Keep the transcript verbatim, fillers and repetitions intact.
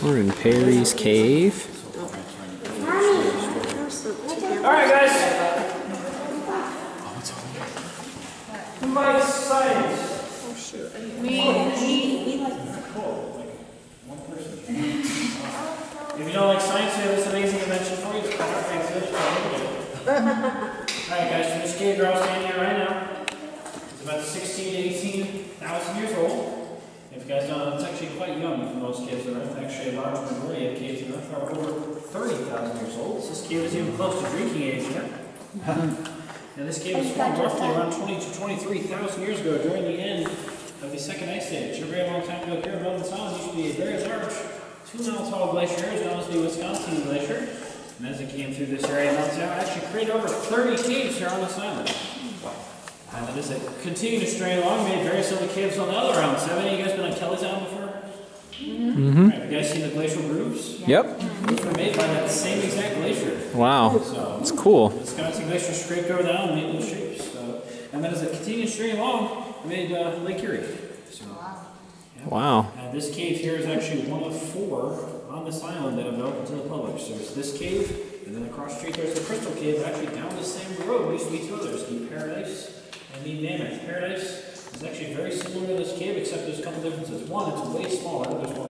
We're in Perry's Cave. Alright guys, who likes science? Oh shoot. Me, me, me like cool. Like one person. If you don't like science, we have this amazing invention for you. It's called Exit. Alright guys, so this cave you're all standing here right now. It's about sixteen to eighteen thousand years old. If you guys don't know, it's actually quite young for most caves on Earth. Actually, a large majority of caves on Earth are over thirty thousand years old. So this cave is even close to drinking age here. Now this cave was formed roughly around twenty to twenty-three thousand years ago during the end of the Second Ice Age. A very long time ago here, Melvin Island used to be a very large, two mile tall glacier, known as the Wisconsin Glacier. And as it came through this area, Melvin Island actually created over thirty caves here on this island. And as it continued to strain along, made various other caves on the other islands. Have any of you guys been on Kelly's Island before? Mm-hmm. Right, have you guys seen the glacial grooves? Yep. Those were made by that same exact glacier. Wow. So, it's cool. the Wisconsin Glacier scraped over the island and made those shapes. So, and then as it continued to strain along, it made uh, Lake Erie. So, yeah. Wow. Uh, this cave here is actually one of four on this island that have been open to the public. So there's this cave, and then across the street there's the Crystal Cave. Actually down the same road used to be two others, the Paradise and the Mammoth. Paradise is actually very similar to this cave, except there's a couple differences. One, it's way smaller. There's one